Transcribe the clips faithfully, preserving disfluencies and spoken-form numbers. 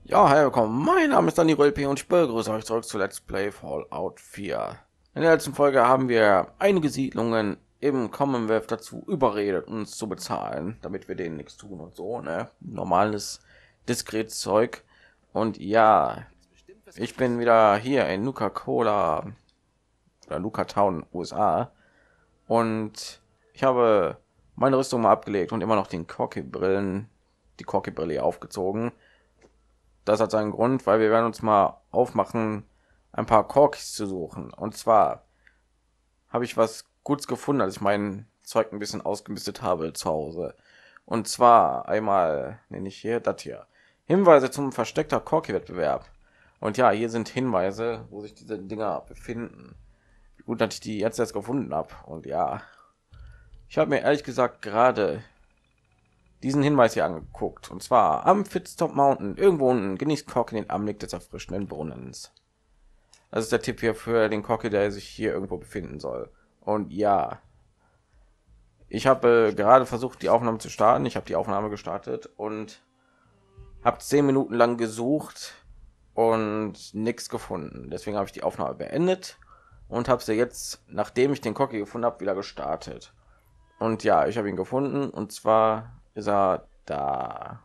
Ja, hey, willkommen. Mein Name ist Dani P. und ich begrüße euch zurück zu Let's Play Fallout vier. In der letzten Folge haben wir einige Siedlungen im Commonwealth dazu überredet, uns zu bezahlen, damit wir denen nichts tun und so, ne? Normales, diskretes Zeug. Und ja, ich bin wieder hier in Nuka-Cola oder Nuka Town, U S A. Und ich habe meine Rüstung mal abgelegt und immer noch den Corky-Brillen, die Corky-Brille aufgezogen. Das hat seinen Grund, weil wir werden uns mal aufmachen, ein paar Corkys zu suchen. Und zwar habe ich was Gutes gefunden, als ich mein Zeug ein bisschen ausgemistet habe zu Hause. Und zwar einmal nenne ich hier das hier. Hinweise zum versteckter Corky-Wettbewerb. Und ja, hier sind Hinweise, wo sich diese Dinger befinden. Gut, dass ich die jetzt erst gefunden habe. Und ja, ich habe mir ehrlich gesagt gerade diesen Hinweis hier angeguckt. Und zwar am Fitztop Mountain, irgendwo unten, genießt Corky den Anblick des erfrischenden Brunnens. Das ist der Tipp hier für den Corky, der sich hier irgendwo befinden soll. Und ja, ich habe äh, gerade versucht, die Aufnahme zu starten. Ich habe die Aufnahme gestartet und habe zehn Minuten lang gesucht und nichts gefunden. Deswegen habe ich die Aufnahme beendet und habe sie jetzt, nachdem ich den Corky gefunden habe, wieder gestartet. Und ja, ich habe ihn gefunden und zwar ist er da.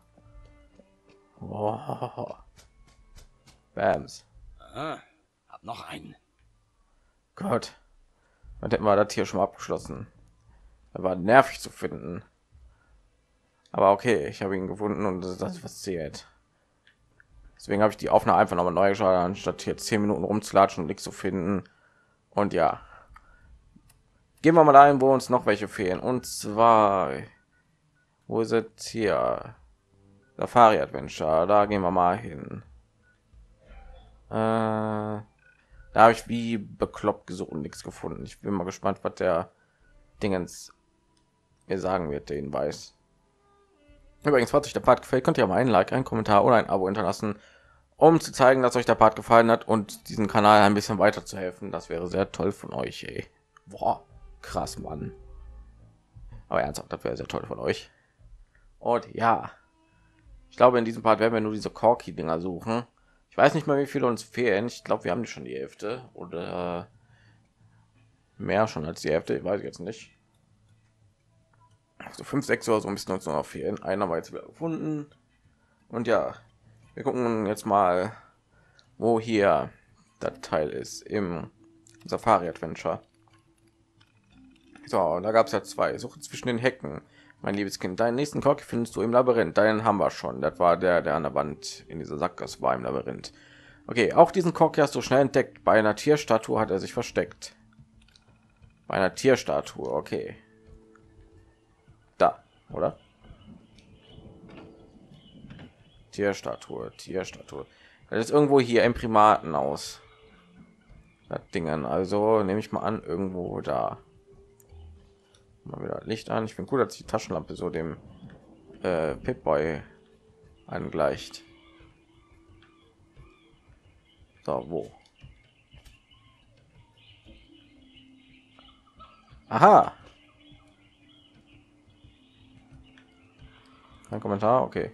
Oh. Bams. Ah, hab noch einen. Gott. Und hätten wir das hier schon mal abgeschlossen. Er war nervig zu finden. Aber okay, ich habe ihn gefunden und das ist das, was zählt. Deswegen habe ich die Aufnahme einfach nochmal neu geschaut, anstatt hier zehn Minuten rumzulatschen und nichts zu finden. Und ja. Gehen wir mal ein, wo uns noch welche fehlen. Und zwar, wo ist es hier? Safari Adventure, da gehen wir mal hin. Äh, da habe ich wie bekloppt gesucht und nichts gefunden. Ich bin mal gespannt, was der Dingens mir sagen wird, den weiß. Übrigens, falls euch der Part gefällt, könnt ihr mal einen Like, einen Kommentar oder ein Abo hinterlassen, um zu zeigen, dass euch der Part gefallen hat und diesen Kanal ein bisschen weiter zu helfen. Das wäre sehr toll von euch, ey. Boah, krass, Mann. Aber ernsthaft, das wäre sehr toll von euch. Und ja, ich glaube, in diesem Part werden wir nur diese Corky-Dinger suchen. Ich weiß nicht mal, wie viele uns fehlen. Ich glaube, wir haben die schon die Hälfte oder mehr schon als die Hälfte. Ich weiß jetzt nicht. So fünf, sechs oder so müssen uns noch fehlen. Einer war jetzt wieder gefunden. Und ja, wir gucken jetzt mal, wo hier das Teil ist im Safari Adventure. So, da gab es ja zwei. Suche zwischen den Hecken. Mein liebes Kind, deinen nächsten Corky findest du im Labyrinth. Deinen haben wir schon. Das war der, der an der Wand in dieser Sackgasse war im Labyrinth. Okay, auch diesen Corky hast du schnell entdeckt. Bei einer Tierstatue hat er sich versteckt. Bei einer Tierstatue, okay. Da, oder? Tierstatue, Tierstatue. Das ist irgendwo hier im Primaten aus. Das Dingen, also nehme ich mal an, irgendwo da. Mal wieder Licht an. Ich bin cool, dass die Taschenlampe so dem äh, Pip-Boy angleicht. So, wo? Aha. Ein Kommentar, okay.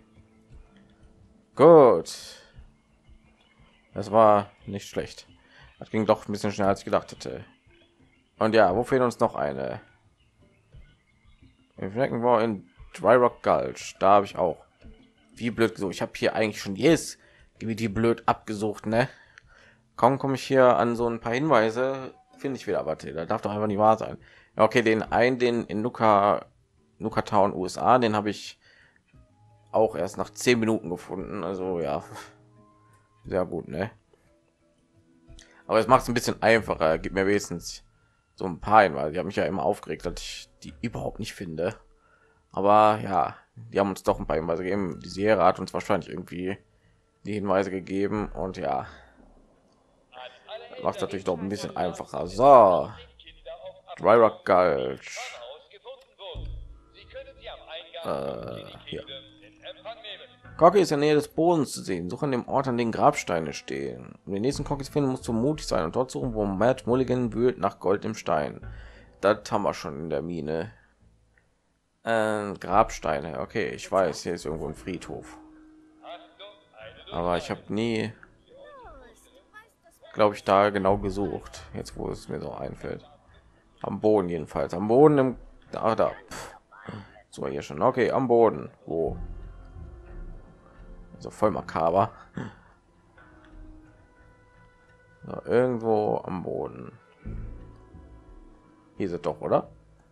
Gut. Das war nicht schlecht. Das ging doch ein bisschen schneller als ich gedacht hätte. Und ja, wo fehlt uns noch eine? Wir merken wir in Dry Rock Gulch. Da habe ich auch wie blöd gesucht. Ich habe hier eigentlich schon jedes Gebiet die blöd abgesucht, ne? Kaum komme ich hier an so ein paar Hinweise, finde ich wieder, warte, da darf doch einfach nicht wahr sein. Ja, okay, den einen, den in Nuka, Nuka Town, U S A, den habe ich auch erst nach zehn Minuten gefunden. Also ja, sehr gut, ne? Aber es macht es ein bisschen einfacher, gibt mir wenigstens so ein paar Hinweise. Ich habe mich ja immer aufgeregt, dass ich die überhaupt nicht finde. Aber ja, die haben uns doch ein paar Hinweise gegeben. Die Serie hat uns wahrscheinlich irgendwie die Hinweise gegeben und ja, macht natürlich doch ein bisschen einfacher. So, Dry Rock Gulch. Äh, hier. Corky ist in der Nähe des Bodens zu sehen. Suche an dem Ort, an den Grabsteine stehen. Um den nächsten Corky zu finden, musst du mutig sein und dort suchen, wo Matt Mulligan wühlt nach Gold im Stein. Das haben wir schon in der Mine. Äh, Grabsteine. Okay, ich weiß, hier ist irgendwo ein Friedhof. aber ich habe nie, glaube ich, da genau gesucht. Jetzt, wo es mir so einfällt. Am Boden jedenfalls. Am Boden im da, da. Pff. So hier schon. Okay, am Boden. Wo? So voll makaber. So, irgendwo am Boden. Hier ist es doch, oder?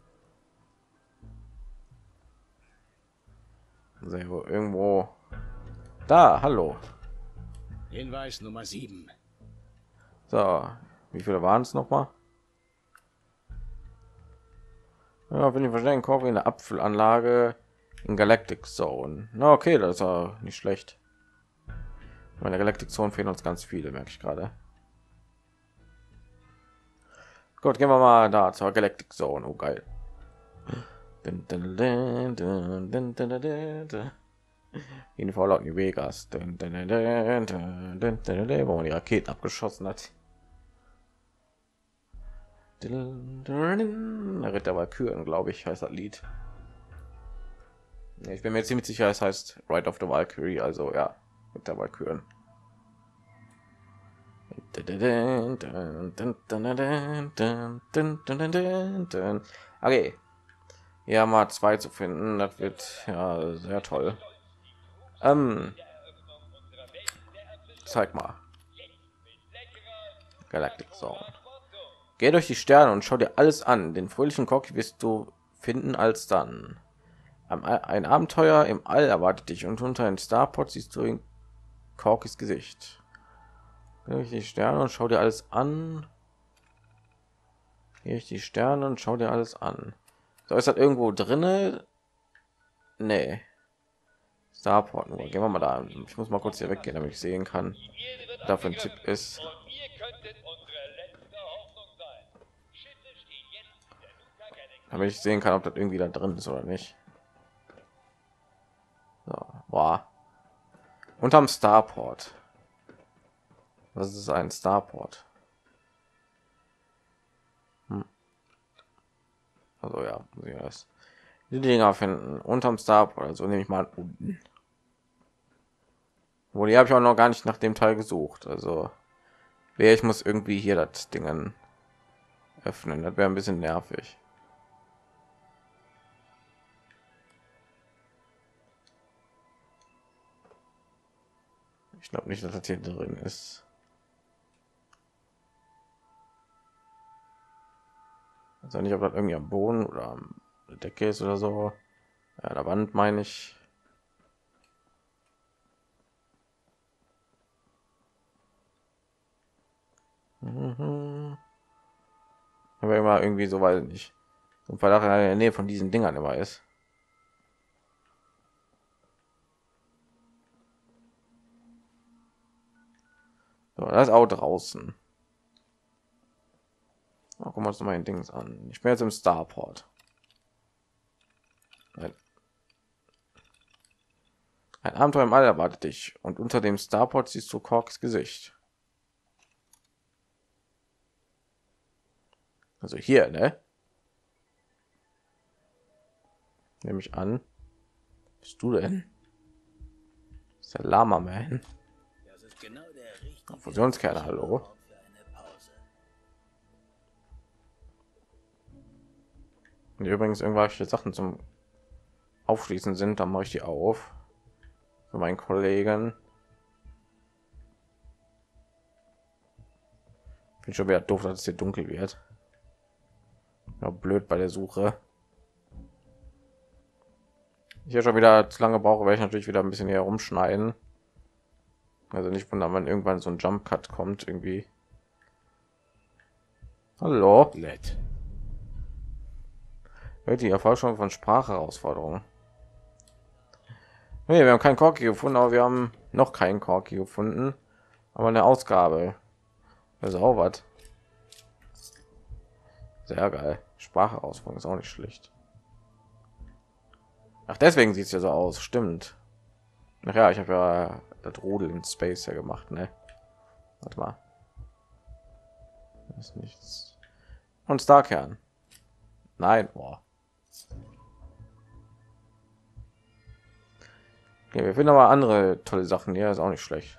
So, irgendwo. Da, hallo. Hinweis Nummer sieben. So, wie viele waren es noch mal? Ja, wenn ich verstehen, kaufe eine Apfelanlage in Galactic Zone. Na okay, das ist ja nicht schlecht. Meine Galactic Zone fehlen uns ganz viele, merke ich gerade. Gut, gehen wir mal da zur Galactic Zone. Oh geil. In Fallout New Vegas, wo man die Raketen abgeschossen hat. Ritter Valkyren, glaube ich, heißt das Lied. Ich bin mir ziemlich sicher, es heißt Ride of the Valkyrie, also ja, mit der Valkyren. Okay, ja, mal zwei zu finden, das wird ja sehr toll. Ähm, zeig mal. Galactic Zone. Geh durch die Sterne und schau dir alles an. Den fröhlichen Cocky wirst du finden als dann. Ein Abenteuer im All erwartet dich und unter einem Starport siehst du in Corkys Gesicht. Geh durch die Sterne und schau dir alles an. Geh durch die Sterne und schau dir alles an. So, ist das irgendwo drinne? Nee. Starport nur. Gehen wir mal da. Ich muss mal kurz hier weggehen, damit ich sehen kann, was da für ein Tipp ist. Damit ich sehen kann, ob das irgendwie da drin ist oder nicht. So, boah. Unterm Starport. Was ist ein Starport? Hm. Also ja, muss ich das die Dinger finden unterm Starport. Also nehme ich mal unten. Wo die habe ich auch noch gar nicht nach dem Teil gesucht. Also wer ich muss irgendwie hier das Dingen öffnen. Das wäre ein bisschen nervig. Ich glaube nicht, dass das hier drin ist. Also nicht, ob das irgendwie am Boden oder am Decke ist oder so. Ja, der Wand meine ich. Mhm. Aber immer irgendwie so, weiß ich nicht. Und Verdacht in der Nähe von diesen Dingern immer ist. So, das ist auch draußen. Oh, gucken wir uns noch mal ein Dings an. Ich bin jetzt im Starport. Ein, ein Abenteuer im All erwartet dich und unter dem Starport siehst du Corks Gesicht. Also hier, ne? Nehme ich an. Bist du denn? Das ist der Lama Man. Das ist genau der richtige Fusionskerne, hallo. Ort für eine Pause. Und übrigens irgendwelche Sachen zum Aufschließen sind, dann mache ich die auf. Für meinen Kollegen. Bin schon wieder doof, dass es hier dunkel wird. Ja, blöd bei der Suche. Ich hier schon wieder zu lange brauche, werde ich natürlich wieder ein bisschen hier rumschneiden. Also nicht wundern, wenn irgendwann so ein Jump Cut kommt irgendwie. Hallo. Nett. Die Erforschung von Sprachherausforderungen. Nee, wir haben keinen Corky gefunden, aber wir haben noch keinen Corky gefunden. Aber eine Ausgabe. Also auch was. Sehr geil. Sprachherausforderung ist auch nicht schlecht. Ach, deswegen sieht es ja so aus. Stimmt. Ach ja, ich habe ja das Rudel in Space ja gemacht, ne? Warte mal. Das ist nichts. Und Starkern. Nein, boah. Ja, wir finden aber andere tolle Sachen. Ja, ist auch nicht schlecht.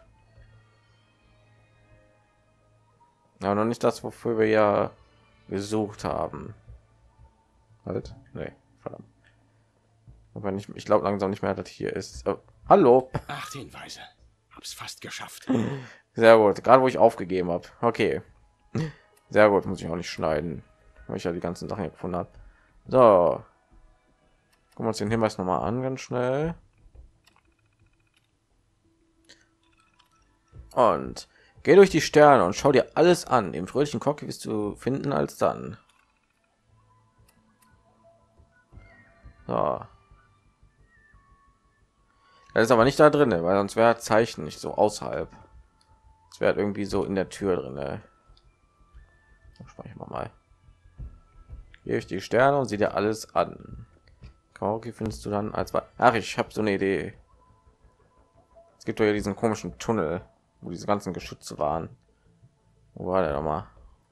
Aber noch nicht das, wofür wir ja gesucht haben. Halt, nee, verdammt. Aber nicht, ich glaube langsam nicht mehr, dass hier ist. Oh, hallo. Acht Hinweise. Hab's fast geschafft. Sehr gut. Gerade wo ich aufgegeben habe. Okay. Sehr gut. Muss ich auch nicht schneiden, weil ich ja die ganzen Sachen gefunden habe. So. Gucken wir uns den Hinweis noch mal an, ganz schnell. Und geh durch die Sterne und schau dir alles an. Im fröhlichen Cockpit wirst du finden als dann. So. Das ist aber nicht da drin, weil sonst wäre Zeichen nicht so außerhalb. Es wäre irgendwie so in der Tür drin. Speichern wir mal. Gehe ich die Sterne und sieh dir alles an. Okay, findest du dann als ach, ich habe so eine Idee. Es gibt doch ja diesen komischen Tunnel, wo diese ganzen Geschütze waren. Wo war der noch mal?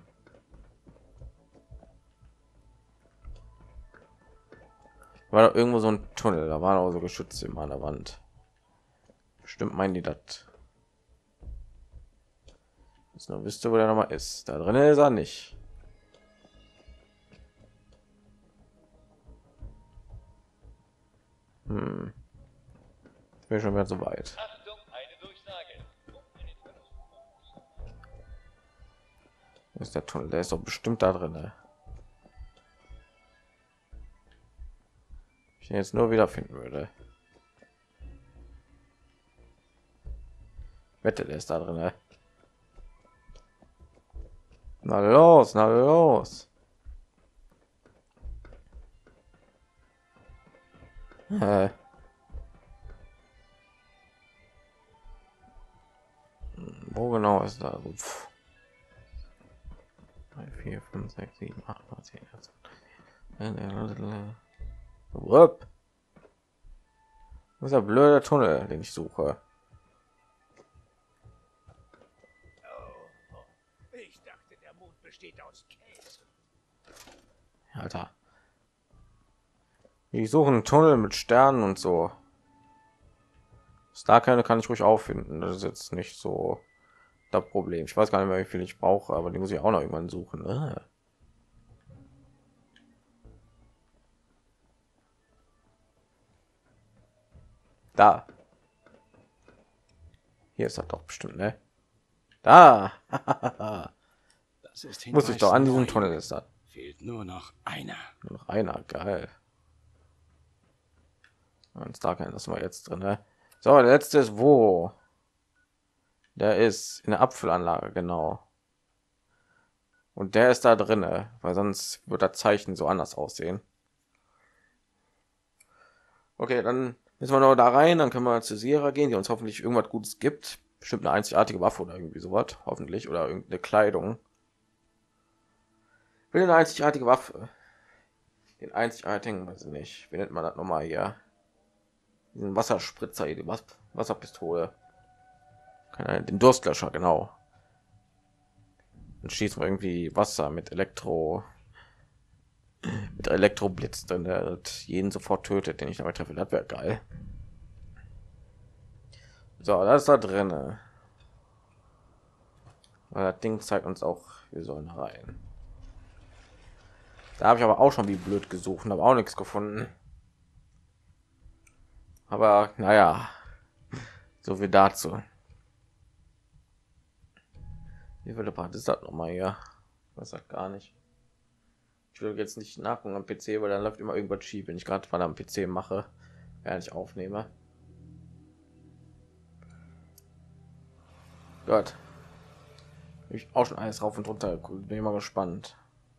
War da irgendwo so ein Tunnel, da waren auch so Geschütze immer an der Wand. Bestimmt meinen die das. Jetzt nur wisst ihr, wo der noch mal ist. Da drin ist er nicht. Hm. Ich bin schon wieder so weit. Achtung, eine Durchsage. Wo ist der Tunnel? Der ist doch bestimmt da drin. Ich ihn jetzt nur wieder finden würde. Wette, der ist da drin. Na los, na los. Äh. Wo genau ist da? drei, vier, fünf, sechs, sieben, acht, neun, zehn, elf. Wupp. Das ist der blöde Tunnel, den ich suche. Ich dachte, der Mond besteht aus Käse. Alter. Ich suche einen Tunnel mit Sternen und so. Starkerne kann ich ruhig auffinden. Das ist jetzt nicht so das Problem. Ich weiß gar nicht mehr, wie viel ich brauche, aber die muss ich auch noch irgendwann suchen. Ah. Da. Hier ist er doch bestimmt, ne? Da. Das ist Muss ich doch an diesem neun. Tunnel ist das. Fehlt nur noch einer. Nur noch einer, geil. Und Starkerne, das war jetzt drin, ne? So, der letzte ist wo? Der ist in der Apfelanlage, genau. Und der ist da drinne, weil sonst wird das Zeichen so anders aussehen. Okay, dann müssen wir noch da rein, dann können wir zu Sierra gehen, die uns hoffentlich irgendwas Gutes gibt. Bestimmt eine einzigartige Waffe oder irgendwie sowas, hoffentlich, oder irgendeine Kleidung. Will eine einzigartige Waffe. Den einzigartigen, weiß ich nicht. Wie nennt man das nochmal hier? Diesen Wasserspritzer, die Was Wasserpistole. Keine, den Durstlöscher, genau. Dann schießt man irgendwie Wasser mit Elektro mit Elektroblitz, dann der jeden sofort tötet, den ich damit treffe. Das wäre geil. So, das ist da drin. Das Ding zeigt uns auch, wir sollen rein. Da habe ich aber auch schon wie blöd gesucht und habe auch nichts gefunden. Aber naja, so viel dazu. Wie viele Part ist das noch mal hier? Das sagt gar nicht. Ich will jetzt nicht nachgucken am P C, weil dann läuft immer irgendwas schief, wenn ich gerade mal am P C mache, während ich aufnehme. Gott, ich auch schon alles rauf und runter geguckt, bin immer gespannt.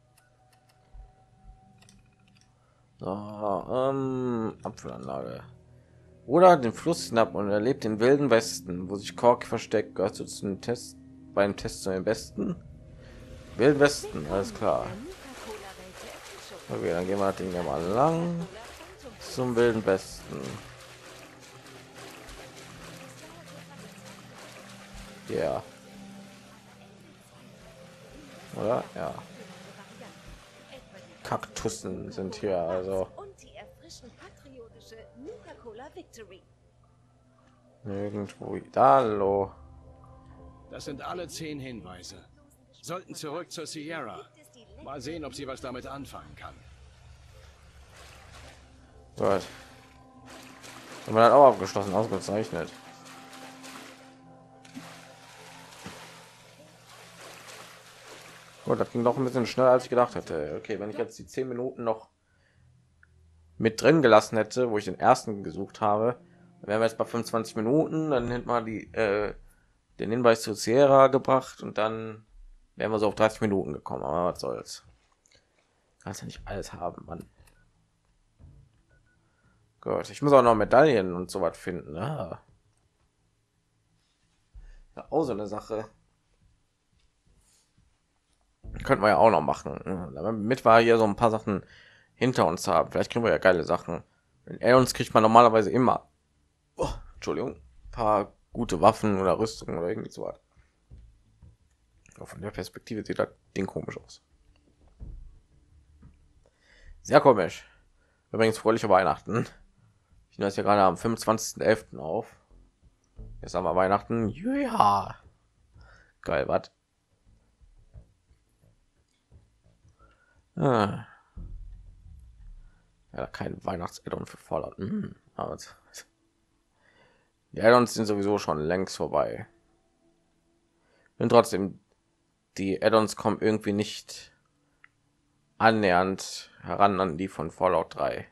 So, ähm, Apfelanlage. Oder den Fluss hinab und erlebt den wilden Westen, wo sich Kork versteckt. Gehört zu den Test beim Test zu den Besten. Wilden Westen, alles klar. Okay, dann gehen wir das Ding ja mal lang zum wilden Westen. Ja. Yeah. Oder? Ja. Kaktussen sind hier also. Und die erfrischend patriotische Nuka-Cola Victory. Irgendwo. Hallo. Das sind alle zehn Hinweise. Sollten zurück zur Sierra. Mal sehen, ob sie was damit anfangen kann. Gut. Und man hat auch abgeschlossen, ausgezeichnet. Gut, das ging doch ein bisschen schneller, als ich gedacht hätte. Okay, wenn ich jetzt die zehn Minuten noch mit drin gelassen hätte, wo ich den ersten gesucht habe, dann wären wir jetzt bei fünfundzwanzig Minuten. Dann hätten wir die, äh, den Hinweis zu Sierra gebracht und dann wären wir so auf dreißig Minuten gekommen. Aber was soll's? Kannst ja nicht alles haben, Mann. Gut, ich muss auch noch Medaillen und so was finden. Ah. Ja, auch so eine Sache. Könnten wir ja auch noch machen. Damit wir hier so ein paar Sachen hinter uns haben. Vielleicht kriegen wir ja geile Sachen. In uns kriegt man normalerweise immer, oh, Entschuldigung, ein paar gute Waffen oder Rüstungen oder irgendwie so was. Von der Perspektive sieht das Ding komisch aus. Sehr komisch. Übrigens fröhliche Weihnachten. Ich nehme das ja gerade am fünfundzwanzigsten elften auf. Jetzt haben wir Weihnachten. Ja. Geil, was? Ah. Ja, kein Weihnachts-Addon für Fallout. Hm, aber die Addons sind sowieso schon längst vorbei. Und trotzdem, die Addons kommen irgendwie nicht annähernd heran an die von Fallout drei.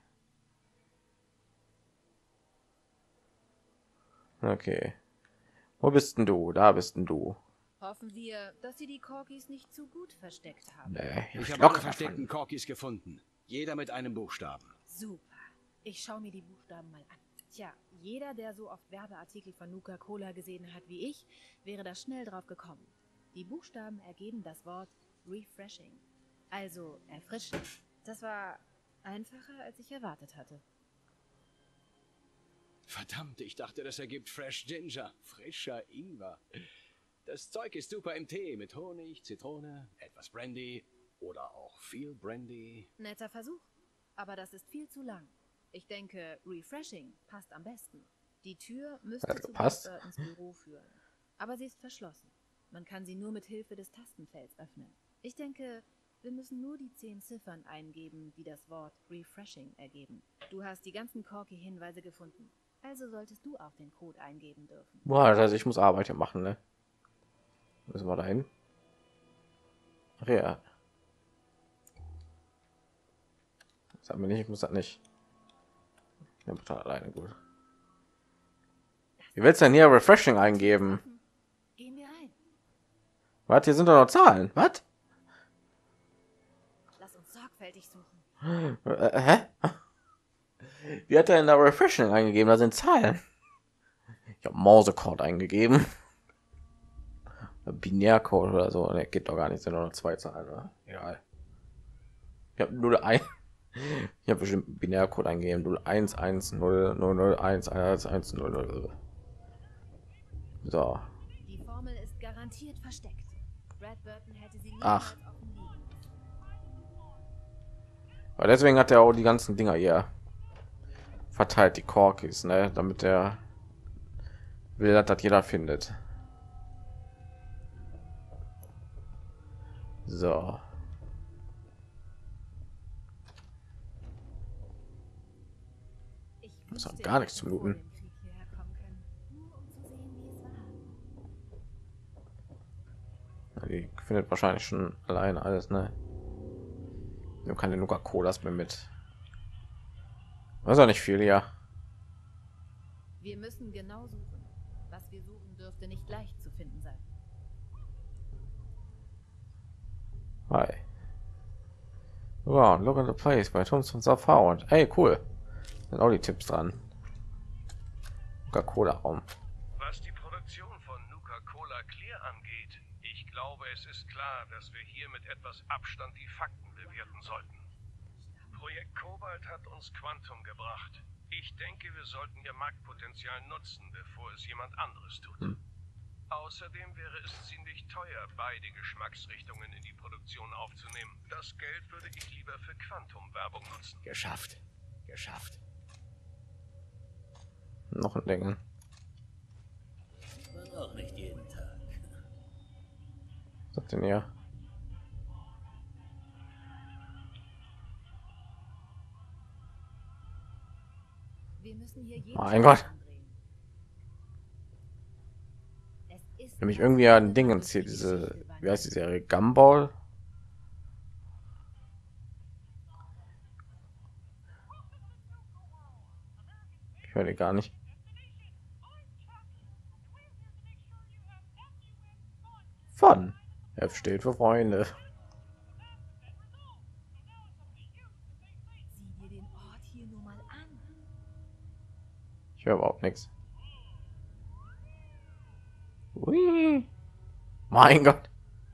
Okay. Wo bist denn du? Da bist denn du. Hoffen wir, dass sie die Corgis nicht zu gut versteckt haben. Nee, Ich habe locker alle versteckten davon. Corgis gefunden. Jeder mit einem Buchstaben. Super. Ich schaue mir die Buchstaben mal an. Tja, jeder, der so oft Werbeartikel von Nuka-Cola gesehen hat wie ich, wäre da schnell drauf gekommen. Die Buchstaben ergeben das Wort refreshing. Also erfrischend. Das war einfacher, als ich erwartet hatte. Verdammt, ich dachte, das ergibt Fresh Ginger. Frischer Ingwer. Das Zeug ist super im Tee mit Honig, Zitrone, etwas Brandy oder auch viel Brandy. Netter Versuch, aber das ist viel zu lang. Ich denke, refreshing passt am besten. Die Tür müsste Hat zu gepasst. Burtons Büro führen. Aber sie ist verschlossen. Man kann sie nur mit Hilfe des Tastenfelds öffnen. Ich denke, wir müssen nur die zehn Ziffern eingeben, die das Wort refreshing ergeben. Du hast die ganzen Corgi-Hinweise gefunden. Also solltest du auch den Code eingeben dürfen. Boah, also ich muss Arbeit hier machen, ne? Müssen wir dahin? Ach ja. Sag mir nicht, ich muss das nicht. Ja, bitte alleine gut. Wie willst du denn hier refreshing eingeben? Gehen wir rein. Was? Hier sind doch noch Zahlen. Was? Lass uns sorgfältig suchen. Äh, hä? Wie hat er denn da refreshing eingegeben? Da sind Zahlen. Ich habe Morsecode eingegeben. Binärcode oder so. Ne, geht doch gar nicht. Sind nur noch zwei Zahlen. Oder? Egal. Ich habe null eins. Ich habe bestimmt Binärcode eingegeben. null eins eins null null null eins eins eins null null. So. Die Formel ist garantiert versteckt. Brad Burton hätte sie Ach. niemals offen liegen lassen. Aber deswegen hat er auch die ganzen Dinger hier verteilt, die Corkis, ne, damit er will, dass das jeder findet. So. Ich Das hat wünschte, gar ich nichts zu hätte vor bluten. dem Krieg hierher kommen können, nur um zu sehen, wie es war. Die findet wahrscheinlich schon alleine alles, ne? Du keine Nuka-Colas mehr mit. Das ist auch nicht viel, ja. Wir müssen genau suchen. Was wir suchen, dürfte nicht leicht zu finden sein. Hi. Wow, look at the place bei Thomas von South. Hey, cool. Da sind auch die Tipps dran. Nuka-Cola Raum. Was die Produktion von Nuka-Cola Clear angeht, ich glaube, es ist klar, dass wir hier mit etwas Abstand die Fakten bewerten sollten. Projekt Cobalt hat uns Quantum gebracht. Ich denke, wir sollten ihr Marktpotenzial nutzen, bevor es jemand anderes tut. Hm. Außerdem wäre es ziemlich teuer, beide Geschmacksrichtungen in die Produktion aufzunehmen. Das Geld würde ich lieber für Quantum-Werbung nutzen. Geschafft. Geschafft. Noch ein Ding. denn hier? Wir müssen hier jeden Mein Gott. andrehen. Es ist Nämlich das irgendwie ein Ende, Ding das jetzt hier, die diese, Geschichte wie heißt die wandelt. Serie? Gumball? Ich höre die gar nicht. Fun. F steht für Freunde. Sieh dir den Ort hier nur mal an. Ich höre überhaupt nichts. Ui. Mein Gott.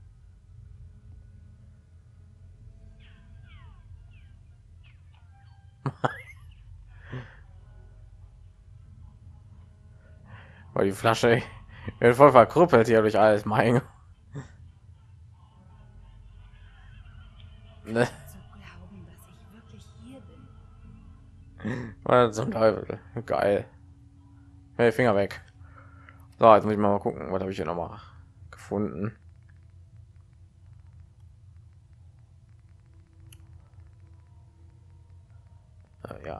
Weil die Flasche wird voll verkrüppelt hier durch alles. Mein Gott. Ne? Zu glauben, dass ich wirklich hier bin. Was zum Teufel. Geil. Hey, Finger weg. So, jetzt muss ich mal gucken, was habe ich hier noch mal gefunden. Äh, ja.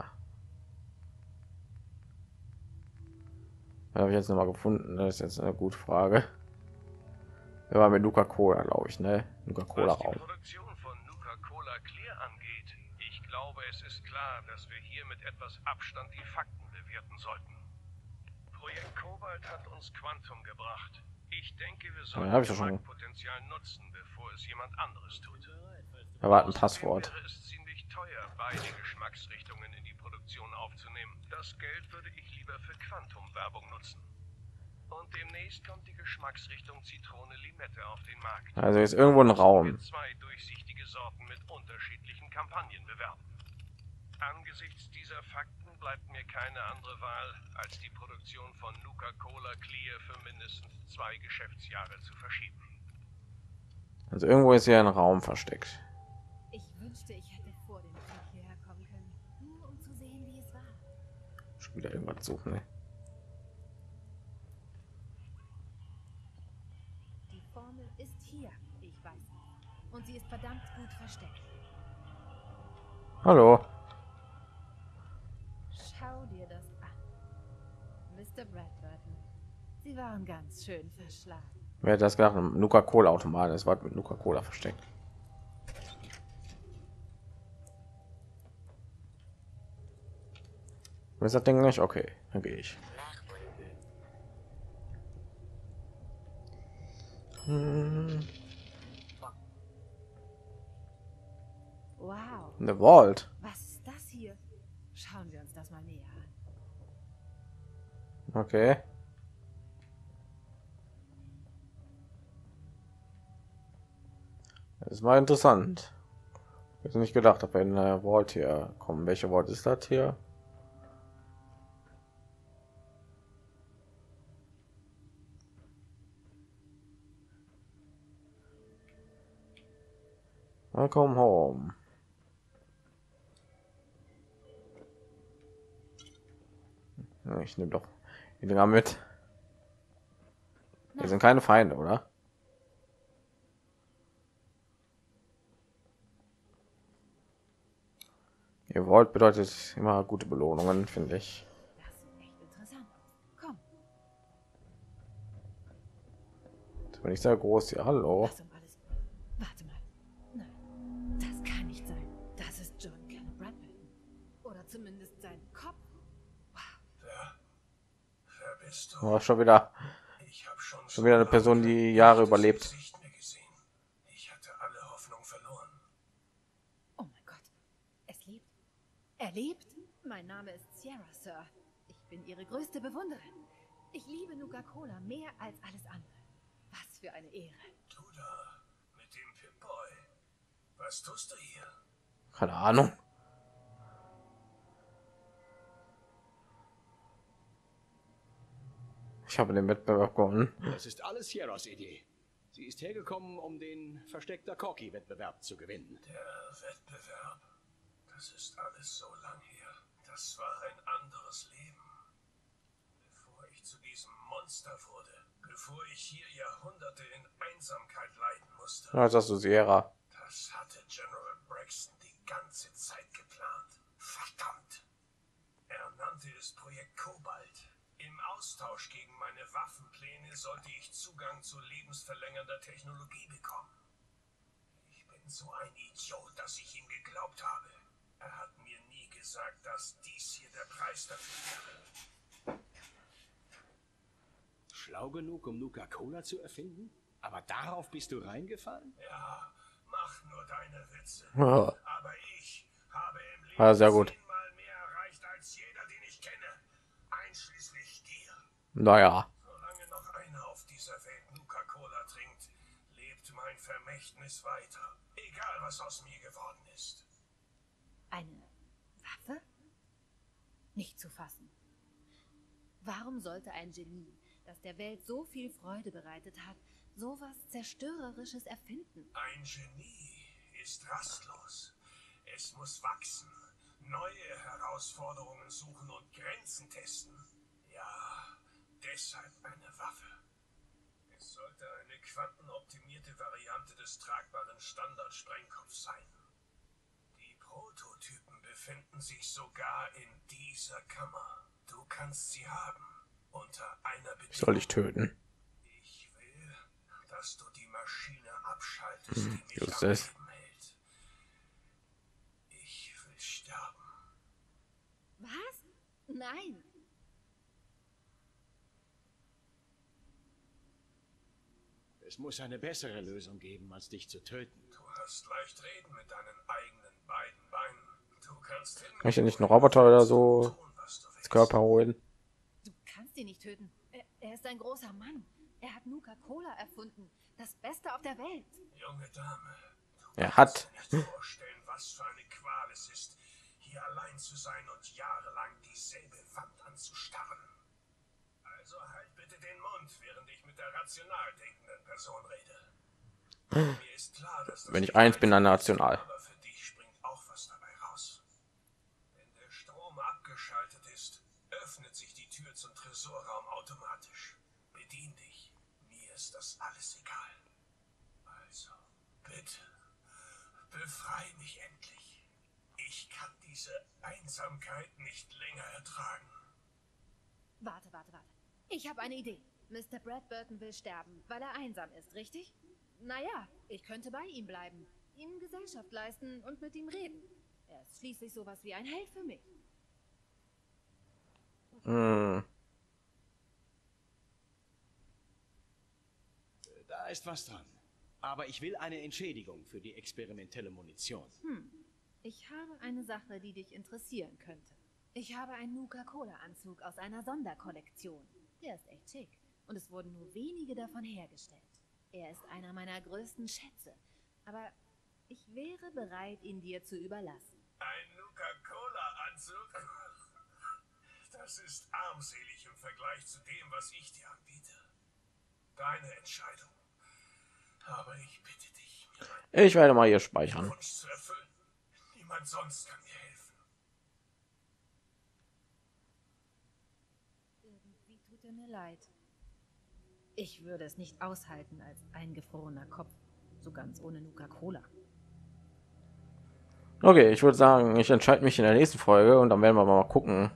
Was habe ich jetzt noch mal gefunden? Das ist jetzt eine gute Frage. Wir waren mit Nuka-Cola, glaube ich, ne? Nuka-Cola Was die Raum. Produktion von Nuka-Cola Clear angeht, ich glaube, es ist klar, dass wir hier mit etwas Abstand die Fakten bewerten sollten. Projekt Cobalt hat uns Quantum gebracht. Ich denke, wir sollten hab ich das doch schon. Marktpotenzial nutzen, bevor es jemand anderes tut. Erwarten Außerdem Passwort. wäre es ziemlich teuer, beide Geschmacksrichtungen in die Produktion aufzunehmen. Das Geld würde ich lieber für Quantum-Werbung nutzen. Und demnächst kommt die Geschmacksrichtung Zitrone-Limette auf den Markt. Also ist irgendwo ein Raum. Wir zwei durchsichtige Sorten mit unterschiedlichen Kampagnen bewerben. Angesichts dieser Fakten bleibt mir keine andere Wahl, als die Produktion von Nuka-Cola Clear für mindestens zwei Geschäftsjahre zu verschieben. Also irgendwo ist hier ein Raum versteckt. Ich wünschte, ich hätte vor dem Krieg hierher kommen können, nur um zu sehen, wie es war. Schon wieder irgendwas suchen. Ne? Die Formel ist hier, ich weiß es. Und sie ist verdammt gut versteckt. Hallo. Schau dir das an. Mister Bradburton. Sie waren ganz schön verschlagen. Wer hat das gedacht? Nuka-Cola Automat. Es war mit Nuka-Cola versteckt. Ist das Ding nicht? Okay, dann gehe ich. Hm, Wow, eine Vault. was ist das hier? Schauen wir uns das mal näher an. Okay. Das ist mal interessant. Ich hätte nicht gedacht, ob wir in der Vault hier kommen. Welche Vault ist das hier? Welcome home. Ja, ich nehme doch die Dinger mit. Wir sind keine Feinde, oder? Ihr wollt bedeutet immer gute Belohnungen, finde ich. Das sieht echt interessant aus. Komm, Jetzt bin ich sehr groß hier. Hallo. lass um alles. Warte mal. Nein, das kann nicht sein. Das ist John Ken Bradburton. Oder zumindest sein Kopf. Wer bist du? Oh, schon wieder, Ich habe schon, schon wieder eine Person, die Jahre überlebt. Gesicht mehr gesehen. Ich hatte alle Hoffnung verloren. Oh mein Gott. Es lebt. Er lebt? Mein Name ist Sierra, Sir. Ich bin Ihre größte Bewunderin. Ich liebe Nuka-Cola mehr als alles andere. Was für eine Ehre. Du da, mit dem Pip-Boy. Was tust du hier? Keine Ahnung. Ich habe den Wettbewerb gewonnen. Das ist alles Sierras Idee. Sie ist hergekommen, um den versteckter Corky-Wettbewerb zu gewinnen. Der Wettbewerb. Das ist alles so lang her. Das war ein anderes Leben. Bevor ich zu diesem Monster wurde, bevor ich hier Jahrhunderte in Einsamkeit leiden musste. Ja, sagst du Sierra. Das hatte General Braxton die ganze Zeit geplant. Verdammt. Er nannte es Projekt Kobalt. Im Austausch gegen meine Waffenpläne sollte ich Zugang zu lebensverlängernder Technologie bekommen. Ich bin so ein Idiot, dass ich ihm geglaubt habe. Er hat mir nie gesagt, dass dies hier der Preis dafür wäre. Schlau genug, um Nuka-Cola zu erfinden? Aber darauf bist du reingefallen? Ja, mach nur deine Witze. Ja. Aber ich habe im Leben Ja, sehr gut. zehnmal mehr erreicht als jeder, den ich kenne. Einschließlich dir. Naja. Solange noch einer auf dieser Welt Nuka-Cola trinkt, lebt mein Vermächtnis weiter. Egal, was aus mir geworden ist. Eine Waffe? Nicht zu fassen. Warum sollte ein Genie, das der Welt so viel Freude bereitet hat, sowas Zerstörerisches erfinden? Ein Genie ist rastlos. Es muss wachsen, neue Herausforderungen suchen und Grenzen testen. Ja, deshalb eine Waffe. Es sollte eine quantenoptimierte Variante des tragbaren Standard-Sprengkopfs sein. Die Prototypen befinden sich sogar in dieser Kammer. Du kannst sie haben, unter einer Bedingung. Soll ich töten? Ich will, dass du die Maschine abschaltest, Hm, die mich just am das. Leben hält. Ich will sterben. Was? Nein. Es muss eine bessere Lösung geben, als dich zu töten. Du hast leicht reden mit deinen eigenen beiden Beinen. Du kannst hin. Kann ich ja nicht einen Roboter oder so tun, was du ins willst. Körper holen? Du kannst ihn nicht töten. Er, er ist ein großer Mann. Er hat Nuka-Cola erfunden. Das Beste auf der Welt. Junge Dame, du Er kannst hat. dir nicht vorstellen, was für eine Qual es ist, hier allein zu sein und jahrelang dieselbe Wand anzustarren. Also halt bitte den Mund, während ich mit der rational denkenden Person rede. Mir ist klar, dass das Wenn ich nicht eins bin, dann einfach ist, national. aber für dich springt auch was dabei raus. Wenn der Strom abgeschaltet ist, öffnet sich die Tür zum Tresorraum automatisch. Bedien dich. Mir ist das alles egal. Also, bitte, befrei mich endlich. Ich kann diese Einsamkeit nicht länger ertragen. Warte, warte, warte. Ich habe eine Idee. Mister Bradburton will sterben, weil er einsam ist, richtig? Naja, ich könnte bei ihm bleiben, ihm Gesellschaft leisten und mit ihm reden. Er ist schließlich sowas wie ein Held für mich. Hm. Da ist was dran. Aber ich will eine Entschädigung für die experimentelle Munition. Hm. Ich habe eine Sache, die dich interessieren könnte. Ich habe einen Nuka-Cola-Anzug aus einer Sonderkollektion. Der ist echt schick. Und es wurden nur wenige davon hergestellt. Er ist einer meiner größten Schätze. Aber ich wäre bereit, ihn dir zu überlassen. Ein Nuka-Cola-Anzug? Das ist armselig im Vergleich zu dem, was ich dir anbiete. Deine Entscheidung. Aber ich bitte dich, mir meinen Ich werde mal hier speichern. Wunsch zu erfüllen. Niemand sonst kann mir helfen. Irgendwie tut er mir leid. Ich würde es nicht aushalten als eingefrorener Kopf. So ganz ohne Nuka-Cola. Okay, ich würde sagen, ich entscheide mich in der nächsten Folge und dann werden wir mal gucken.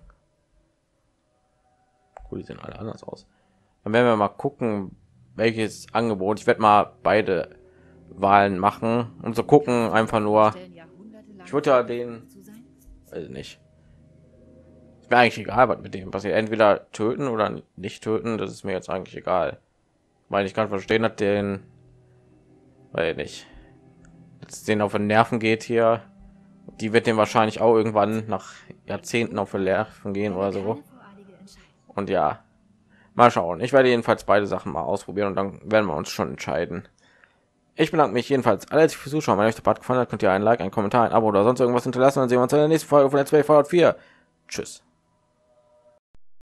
Cool, die sehen alle anders aus. Dann werden wir mal gucken, welches Angebot. Ich werde mal beide Wahlen machen, um zu gucken, einfach nur. Ich würde ja den, weiß nicht. Ist mir eigentlich egal, was mit dem passiert. Entweder töten oder nicht töten, das ist mir jetzt eigentlich egal. Weil ich kann verstehen, dass den, weil nicht, jetzt den auf den Nerven geht hier. Die wird dem wahrscheinlich auch irgendwann nach Jahrzehnten auf den Nerven gehen oder so. Und ja, mal schauen. Ich werde jedenfalls beide Sachen mal ausprobieren und dann werden wir uns schon entscheiden. Ich bedanke mich jedenfalls alle fürs Zuschauen. Wenn euch der Part gefallen hat, könnt ihr ein Like, einen Kommentar, ein Abo oder sonst irgendwas hinterlassen. Dann sehen wir uns in der nächsten Folge von Let's Play Fallout vier. Tschüss.